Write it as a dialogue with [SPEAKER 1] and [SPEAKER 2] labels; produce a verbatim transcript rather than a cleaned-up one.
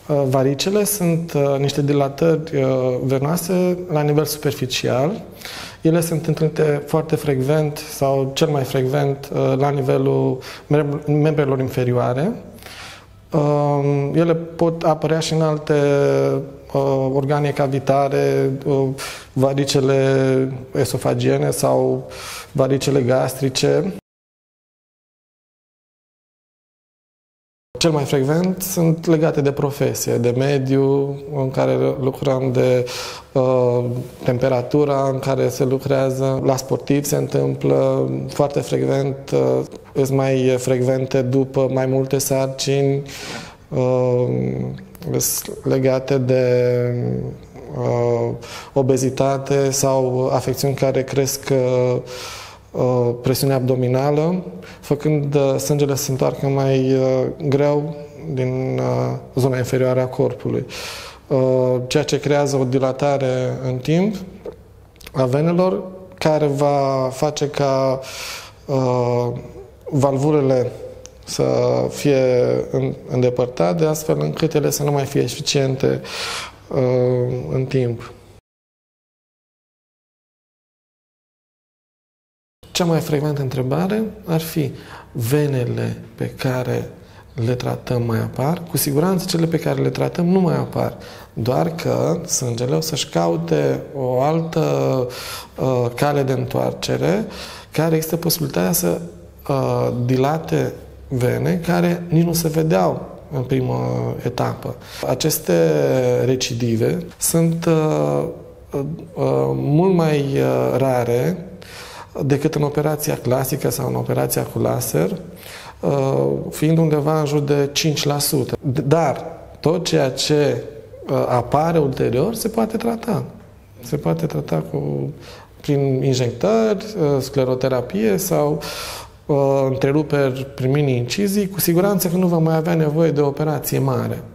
[SPEAKER 1] Varicele sunt niște dilatări venoase la nivel superficial. Ele sunt întâlnite foarte frecvent sau cel mai frecvent la nivelul membrelor inferioare. Ele pot apărea și în alte organe cavitare, varicele esofagiene sau varicele gastrice. Cel mai frecvent sunt legate de profesie, de mediu în care lucrăm, de uh, temperatura în care se lucrează. La sportivi se întâmplă foarte frecvent, uh, sunt mai frecvente după mai multe sarcini, uh, legate de uh, obezitate sau afecțiuni care cresc uh, presiunea abdominală, făcând sângele să se întoarcă mai greu din zona inferioară a corpului. Ceea ce creează o dilatare în timp a venelor, care va face ca valvulele să fie îndepărtate, astfel încât ele să nu mai fie eficiente în timp. Cea mai frecventă întrebare ar fi: venele pe care le tratăm mai apar? Cu siguranță cele pe care le tratăm nu mai apar, doar că sângele o să-și caute o altă uh, cale de întoarcere, care este posibilitatea să uh, dilate vene care nici nu se vedeau în primă etapă. Aceste recidive sunt uh, uh, mult mai uh, rare decât în operația clasică sau în operația cu laser, fiind undeva în jur de cinci la sută. Dar tot ceea ce apare ulterior se poate trata. Se poate trata cu, prin injectări, scleroterapie sau întreruperi prin mini-incizii. Cu siguranță că nu va mai avea nevoie de o operație mare.